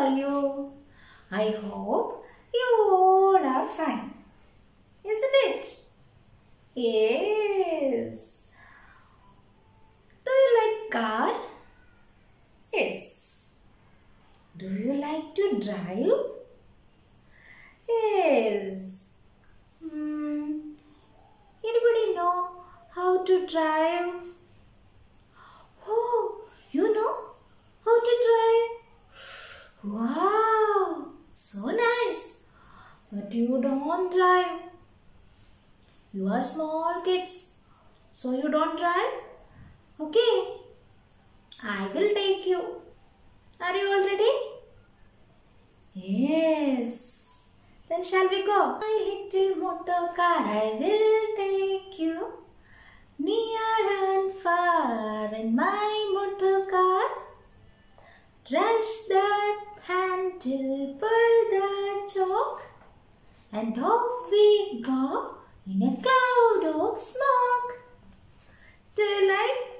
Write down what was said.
are you? I hope you all are fine. Isn't it? Yes. Do you like car? Yes. Do you like to drive? Yes. Anybody know how to drive? Oh, you know how to drive? Wow, so nice. But you don't drive. You are small kids, so you don't drive? Okay, I will take you. Are you all ready? Yes. Then shall we go? My little motor car, I will take you near and far in my motor car. Rush the handle, pull the choke, and off we go in a cloud of smoke. Do you like